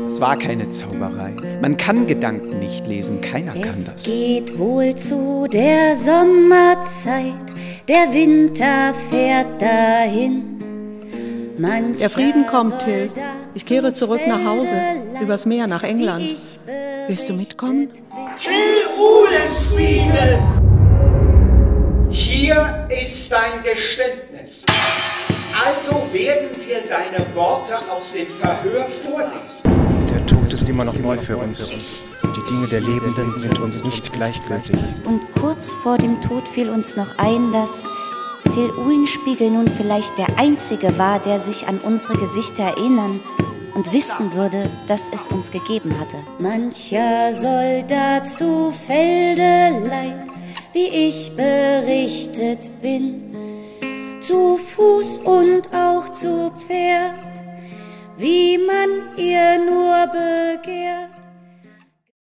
Es war keine Zauberei. Man kann Gedanken nicht lesen, keiner kann das. Es geht wohl zu der Sommerzeit, der Winter fährt dahin. Der Frieden kommt, Till. Ich kehre zurück nach Hause, übers Meer nach England. Willst du mitkommen? Till Uhlenspiegel! Hier ist dein Geständnis. Also werden wir deine Worte aus dem Verhör vorlesen. Der Tod ist immer noch neu für uns. Die Dinge der Lebenden sind uns nicht gleichgültig. Und kurz vor dem Tod fiel uns noch ein, dass Till Uhlenspiegel nun vielleicht der Einzige war, der sich an unsere Gesichter erinnern und wissen würde, dass es uns gegeben hatte. Mancher Soldat zu Felde leiht, wie ich berichtet bin, zu Fuß und auch zu Pferd, wie man ihr nur begehrt.